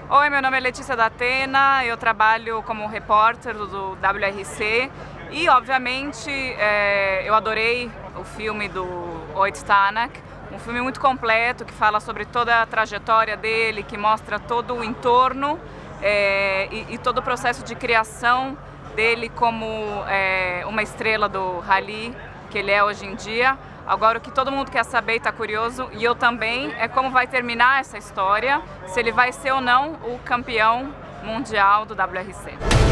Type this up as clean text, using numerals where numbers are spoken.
Oi, meu nome é Letícia da Atena, eu trabalho como repórter do WRC e, obviamente, eu adorei o filme do Ott Tanak, um filme muito completo que fala sobre toda a trajetória dele, que mostra todo o entorno e todo o processo de criação dele como uma estrela do rally que ele é hoje em dia. Agora o que todo mundo quer saber e está curioso, e eu também, é como vai terminar essa história, se ele vai ser ou não o campeão mundial do WRC.